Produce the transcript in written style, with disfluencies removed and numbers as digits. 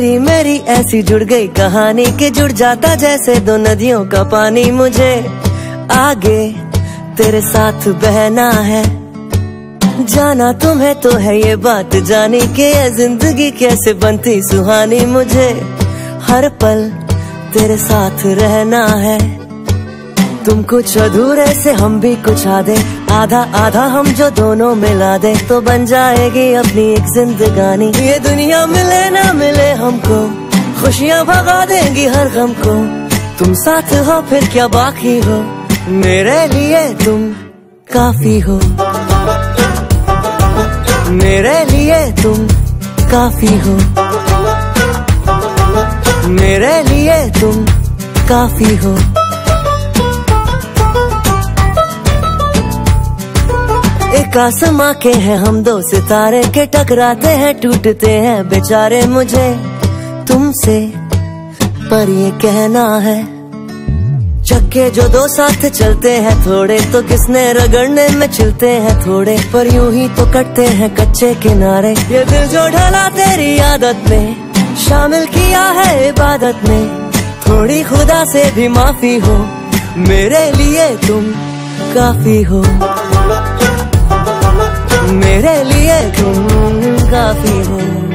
तेरी मेरी ऐसी जुड़ गई कहानी कि जुड़ जाता जैसे दो नदियों का पानी। मुझे आगे तेरे साथ बहना है, जाना तुम्हें तो है ये बात जानी कि ये जिंदगी कैसे बनती सुहानी। मुझे हर पल तेरे साथ रहना है, तुम कुछ अधूरे से हम भी कुछ आधे, आधा आधा हम जो दोनों मिला दे तो बन जाएगी अपनी एक जिंदगानी। ये दुनिया मिले ना मिले हमको, खुशियाँ भगा देंगी हर गम को। तुम साथ हो फिर क्या बाकी हो, मेरे लिए तुम काफी हो, मेरे लिए तुम काफी हो, मेरे लिए तुम काफी हो। एक आसमां के हैं हम दो सितारे के, टकराते हैं टूटते हैं बेचारे। मुझे तुमसे पर ये कहना है, चक्के जो दो साथ चलते हैं थोड़े तो किसने रगड़ने में चलते हैं थोड़े, पर यूं ही तो कटते हैं कच्चे किनारे। ये दिल जो ढला तेरी आदत में, शामिल किया है इबादत में, थोड़ी खुदा से भी माफी हो, मेरे लिए तुम काफी हो, मेरे लिए तुम काफी हो।